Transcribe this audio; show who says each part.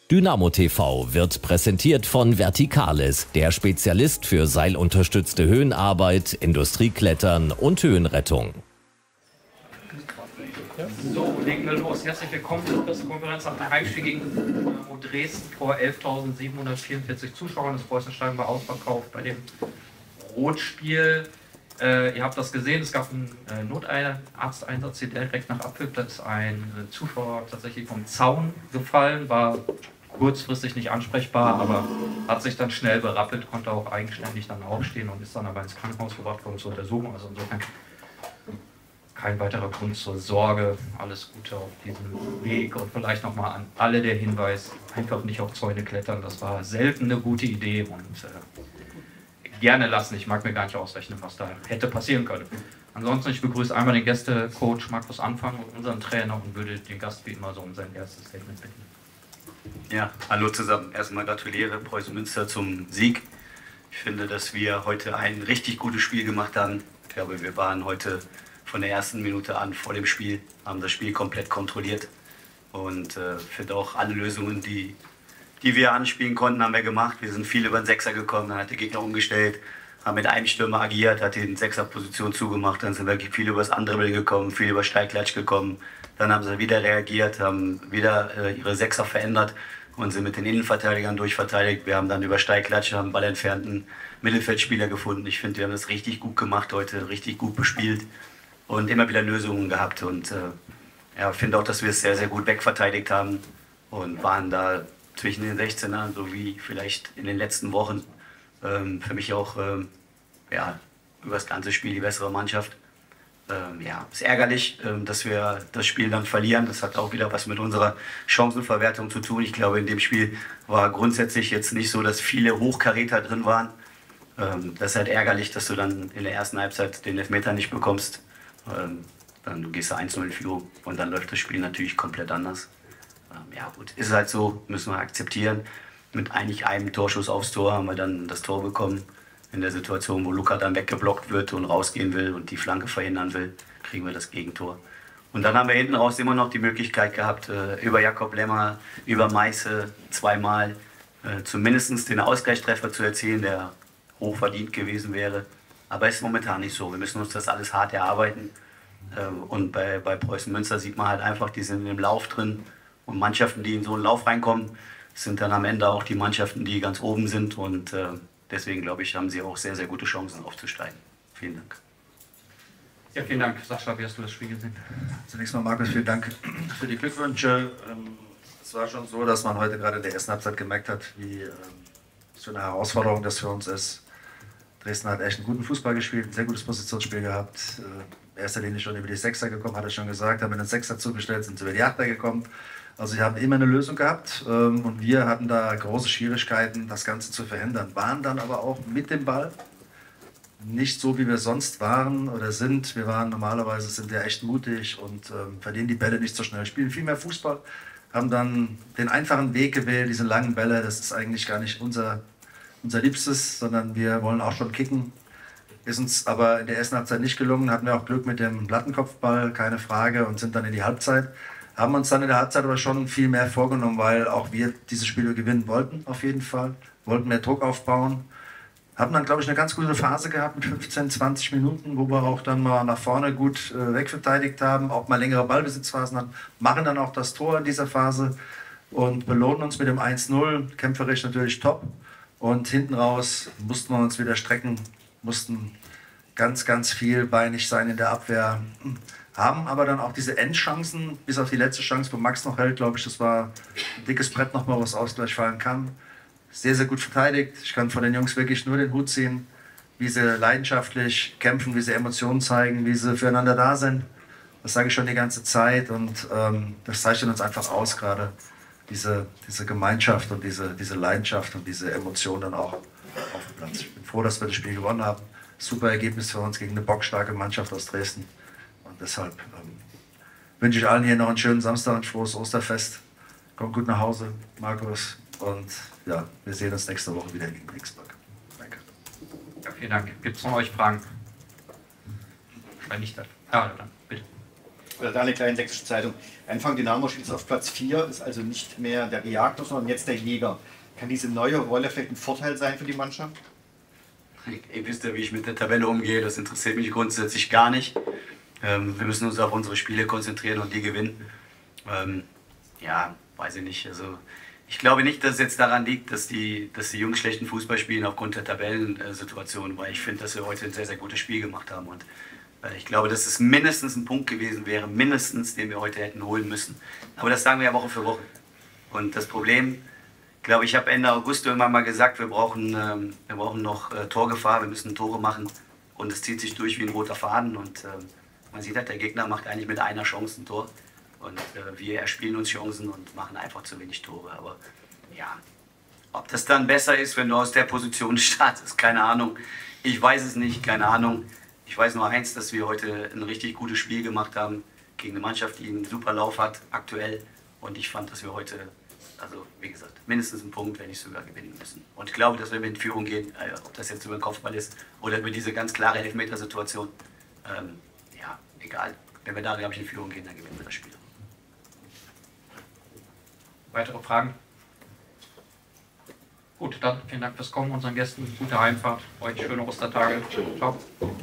Speaker 1: Dynamo TV wird präsentiert von Verticales, der Spezialist für seilunterstützte Höhenarbeit, Industrieklettern und Höhenrettung.
Speaker 2: So, legen wir los. Herzlich willkommen zur Pressekonferenz nach dem Heimspiel gegen Dynamo Dresden vor 11.744 Zuschauern. Das Preußenstadion war ausverkauft bei dem Rotspiel. Ihr habt das gesehen, es gab einen Notarzteinsatz hier direkt nach Abpfiff. Da ist ein Zuschauer tatsächlich vom Zaun gefallen, war kurzfristig nicht ansprechbar, aber hat sich dann schnell berappelt, konnte auch eigenständig dann aufstehen und ist dann aber ins Krankenhaus gebracht worden zur Untersuchung. Also insofern kein weiterer Grund zur Sorge. Alles Gute auf diesem Weg und vielleicht nochmal an alle der Hinweis, einfach nicht auf Zäune klettern. Das war selten eine gute Idee und gerne lassen. Ich mag mir gar nicht ausrechnen, was da hätte passieren können. Ansonsten, ich begrüße einmal den Gästecoach Markus Anfang und unseren Trainer und würde den Gast wie immer so um sein erstes Statement bitten.
Speaker 3: Ja, hallo zusammen. Erstmal gratuliere Preußen Münster zum Sieg. Ich finde, dass wir heute ein richtig gutes Spiel gemacht haben. Ich glaube, wir waren heute von der ersten Minute an vor dem Spiel, haben das Spiel komplett kontrolliert und finde auch alle Lösungen, die wir anspielen konnten, haben wir gemacht. Wir sind viel über den Sechser gekommen, dann hat der Gegner umgestellt, haben mit einem Stürmer agiert, hat den Sechserposition zugemacht, dann sind wir viel über das andere gekommen, viel über Steigklatsch gekommen. Dann haben sie wieder reagiert, haben wieder ihre Sechser verändert und sind mit den Innenverteidigern durchverteidigt. Wir haben dann über Steigklatsch, haben Ball entfernten Mittelfeldspieler gefunden. Ich finde, wir haben das richtig gut gemacht heute, richtig gut bespielt und immer wieder Lösungen gehabt. Und ja, finde auch, dass wir es sehr, sehr gut wegverteidigt haben und waren da zwischen den 16ern, so wie vielleicht in den letzten Wochen, für mich auch ja, über das ganze Spiel die bessere Mannschaft. Ja, ist ärgerlich, dass wir das Spiel dann verlieren. Das hat auch wieder was mit unserer Chancenverwertung zu tun. Ich glaube, in dem Spiel war grundsätzlich jetzt nicht so, dass viele Hochkaräter drin waren. Das ist halt ärgerlich, dass du dann in der ersten Halbzeit den Elfmeter nicht bekommst. Dann gehst du 1-0 in Führung und dann läuft das Spiel natürlich komplett anders. Ja gut, ist halt so, müssen wir akzeptieren. Mit eigentlich einem Torschuss aufs Tor haben wir dann das Tor bekommen. In der Situation, wo Luca dann weggeblockt wird und rausgehen will und die Flanke verhindern will, kriegen wir das Gegentor. Und dann haben wir hinten raus immer noch die Möglichkeit gehabt, über Jakob Lemmer, über Meiße zweimal zumindest den Ausgleichstreffer zu erzielen, der hochverdient gewesen wäre. Aber es ist momentan nicht so. Wir müssen uns das alles hart erarbeiten. Und bei Preußen Münster sieht man halt einfach, die sind im Lauf drin. Und Mannschaften, die in so einen Lauf reinkommen, sind dann am Ende auch die Mannschaften, die ganz oben sind. Und deswegen, glaube ich, haben sie auch sehr, sehr gute Chancen aufzusteigen. Vielen Dank.
Speaker 2: Ja, vielen Dank. Sascha, wie hast du das Spiel gesehen?
Speaker 4: Zunächst mal, Markus, vielen Dank für die Glückwünsche. Es war schon so, dass man heute gerade in der ersten Halbzeit gemerkt hat, wie was für eine Herausforderung das für uns ist. Dresden hat echt einen guten Fußball gespielt, ein sehr gutes Positionsspiel gehabt. In erster Linie schon über die Sechser gekommen, hat er schon gesagt, haben wir den Sechser zugestellt, sind über die Achter gekommen. Also sie haben immer eine Lösung gehabt und wir hatten da große Schwierigkeiten, das Ganze zu verhindern. Waren dann aber auch mit dem Ball nicht so, wie wir sonst waren oder sind. Wir waren normalerweise, sind wir echt mutig und verlieren die Bälle nicht so schnell, spielen viel mehr Fußball, haben dann den einfachen Weg gewählt, diese langen Bälle, das ist eigentlich gar nicht unser Liebstes, sondern wir wollen auch schon kicken. Ist uns aber in der ersten Halbzeit nicht gelungen, hatten wir auch Glück mit dem Lattenkopfball, keine Frage, und sind dann in die Halbzeit. Haben uns dann in der Halbzeit aber schon viel mehr vorgenommen, weil auch wir diese Spiele gewinnen wollten, auf jeden Fall. Wollten mehr Druck aufbauen. Haben dann, glaube ich, eine ganz gute Phase gehabt mit 15, 20 Minuten, wo wir auch dann mal nach vorne gut wegverteidigt haben, auch mal längere Ballbesitzphasen hatten, machen dann auch das Tor in dieser Phase und belohnen uns mit dem 1-0. Kämpferisch natürlich top. Und hinten raus mussten wir uns wieder strecken, mussten ganz, ganz viel beinig sein in der Abwehr. Haben aber dann auch diese Endchancen, bis auf die letzte Chance, wo Max noch hält, glaube ich, das war ein dickes Brett nochmal, was Ausgleich fallen kann. Sehr, sehr gut verteidigt. Ich kann von den Jungs wirklich nur den Hut ziehen, wie sie leidenschaftlich kämpfen, wie sie Emotionen zeigen, wie sie füreinander da sind. Das sage ich schon die ganze Zeit und das zeichnet uns einfach aus gerade. Diese Gemeinschaft und diese Leidenschaft und diese Emotionen dann auch auf dem Platz. Ich bin froh, dass wir das Spiel gewonnen haben. Super Ergebnis für uns gegen eine bockstarke Mannschaft aus Dresden. Und deshalb wünsche ich allen hier noch einen schönen Samstag, ein frohes Osterfest. Kommt gut nach Hause, Markus. Und ja, wir sehen uns nächste Woche wieder gegen Regensburg. Danke.
Speaker 2: Ja, vielen Dank. Gibt es von euch Fragen? Wenn nicht, dann. Ja, dann bitte.
Speaker 5: Daniel Klein, Sächsische Zeitung. Anfang Dynamo steht jetzt auf Platz 4, ist also nicht mehr der Gejagte, sondern jetzt der Jäger. Kann diese neue Rolle vielleicht ein Vorteil sein für die Mannschaft?
Speaker 3: Ihr wisst ja, wie ich mit der Tabelle umgehe, das interessiert mich grundsätzlich gar nicht. Wir müssen uns auf unsere Spiele konzentrieren und die gewinnen. Ja, weiß ich nicht. Also, ich glaube nicht, dass es jetzt daran liegt, dass die Jungs schlechten Fußball spielen aufgrund der Tabellensituation, weil ich finde, dass wir heute ein sehr, sehr gutes Spiel gemacht haben. Und ich glaube, dass es mindestens ein Punkt gewesen wäre, mindestens, den wir heute hätten holen müssen. Aber das sagen wir ja Woche für Woche. Und das Problem, glaube ich, habe Ende August irgendwann mal gesagt, wir brauchen noch Torgefahr, wir müssen Tore machen. Und es zieht sich durch wie ein roter Faden. Und man sieht halt, der Gegner macht eigentlich mit einer Chance ein Tor. Und wir erspielen uns Chancen und machen einfach zu wenig Tore. Aber ja, ob das dann besser ist, wenn du aus der Position startest, keine Ahnung. Ich weiß es nicht, keine Ahnung. Ich weiß nur eins, dass wir heute ein richtig gutes Spiel gemacht haben gegen eine Mannschaft, die einen super Lauf hat, aktuell. Und ich fand, dass wir heute, also wie gesagt, mindestens einen Punkt, wenn nicht sogar gewinnen müssen. Und ich glaube, dass wenn wir in Führung gehen, ob das jetzt über den Kopfball ist oder über diese ganz klare Elfmetersituation, ja, egal. Wenn wir da, glaube ich, in Führung gehen, dann gewinnen wir das Spiel.
Speaker 2: Weitere Fragen? Gut, dann vielen Dank fürs Kommen, unseren Gästen. Gute Heimfahrt, euch schöne Ostertage. Ciao.